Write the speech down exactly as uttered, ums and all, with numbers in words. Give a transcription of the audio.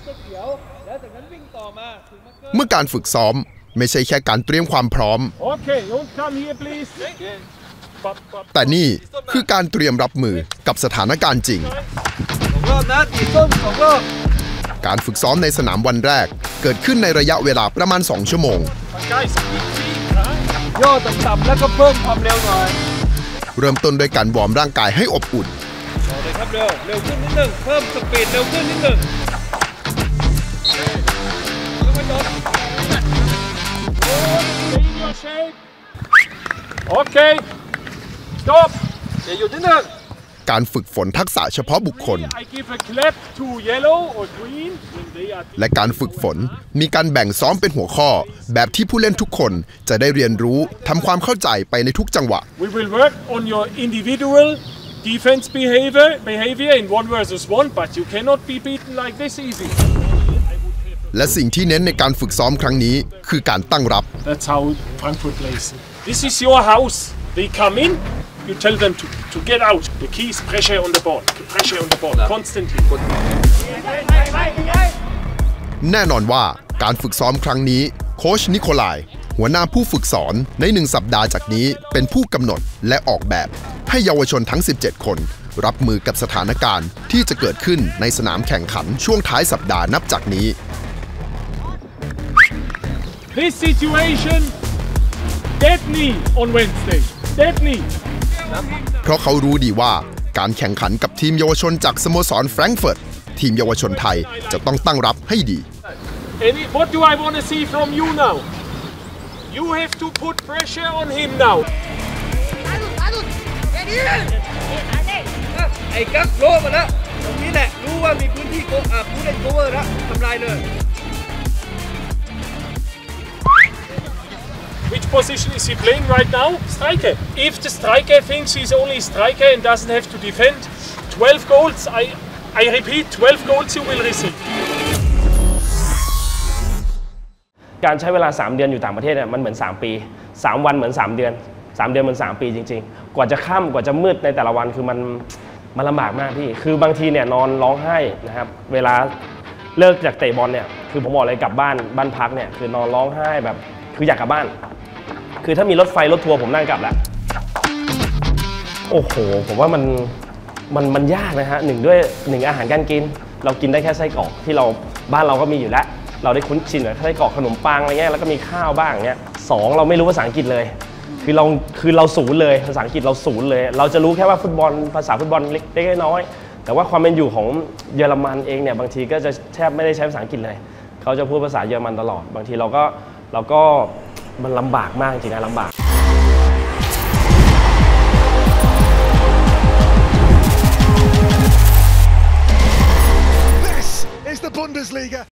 เมื่อการฝึกซ้อมไม่ใช่แค่การเตรียมความพร้อมแต่นี่คือการเตรียมรับมือกับสถานการณ์จริงการฝึกซ้อมในสนามวันแรกเกิดขึ้นในระยะเวลาประมาณสองชั่วโมงย่อต่ำๆแล้วก็เพิ่มความเร็วหน่อยเริ่มต้นด้วยการวอร์มร่างกายให้อบอุ่นต่อเลยครับเร็วเร็วขึ้นนิดนึงเพิ่มสปีดเร็วขึ้นนิดนึงโอเค stop อย่าหยุดนิดนึงการฝึกฝนทักษะเฉพาะบุคคลและการฝึกฝนมีการแบ่งซ้อมเป็นหัวข้อแบบที่ผู้เล่นทุกคนจะได้เรียนรู้ทำความเข้าใจไปในทุกจังหวะ We will work on your individual defense behavior behavior in one versus one but you cannot be beaten like this easy และสิ่งที่เน้นในการฝึกซ้อมครั้งนี้คือการตั้งรับ That's how Frankfurt plays This is your house they come in You tell them to, to get out. The key is pressure on the ball. Pressure on the ball constantly. แน่นอนว่าการฝึกซ้อมครั้งนี้โค้ชนิโคลายหัวหน้าผู้ฝึกสอนในหนึ่งสัปดาห์จากนี้เป็นผู้กำหนดและออกแบบให้เยาวชนทั้งสิบเจ็ดคนรับมือกับสถานการณ์ที่จะเกิดขึ้นในสนามแข่งขันช่วงท้ายสัปดาห์นับจากนี้ This situation deadly on Wednesday. Deadly.เพราะเขารู้ดีว่าการแข่งขันกับทีมเยาวชนจากสโมสรแฟรงก์เฟิร์ตทีมเยาวชนไทยจะต้องตั้งรับให้ดี What do I want to see from you now? You have to put pressure on him now. ไอ้กั๊กโลมาแล้วตรงนี้แหละรู้ว่ามีพื้นที่ผู้เล่นโคเวอร์แล้วทำลายเลย Which position is he playing right now? Striker. If the striker thinks he's only striker and doesn't have to defend, twelve goals, I, I repeat, twelve goals you will receive. การใช้เวลาสามเดือนอยู่ต่างประเทศเนี่ยมันเหมือนสามปีสามวันเหมือนสามเดือนสามเดือนเหมือนสามปีจริงๆกว่าจะค่ำกว่าจะมืดในแต่ละวันคือมันมันลำบากมากพี่คือบางทีเนี่ยนอนร้องไห้นะครับเวลาเลิกจากเตะบอลเนี่ยคือผมบอกเลยกลับบ้านบ้านพักเนี่ยคือนอนร้องไห้แบบคืออยากกลับบ้านคือถ้ามีรถไฟรถทัวร์ผมนั่งกลับแล้วโอ้โหผมว่ามันมันมันยากนะฮะหนึ่งด้วยหนึ่งอาหารการกินเรากินได้แค่ไส้กรอกที่เราบ้านเราก็มีอยู่แล้วเราได้คุ้นชินกับไส้กรอกขนมปังอะไรเงี้ยแล้วก็มีข้าวบ้างเงี้ยสองเราไม่รู้ภาษาอังกฤษเลยคือเราคือเราศูนย์เลยภาษาอังกฤษเราศูนย์เลยเราจะรู้แค่ว่าฟุตบอลภาษาฟุตบอลเล็กๆน้อยๆแต่ว่าความเป็นอยู่ของเยอรมันเองเนี่ยบางทีก็จะแทบไม่ได้ใช้ภาษาอังกฤษเลยเขาจะพูดภาษาเยอรมันตลอดบางทีเราก็เราก็มันลำบากมากจริงนะลำบาก This is the Bundesliga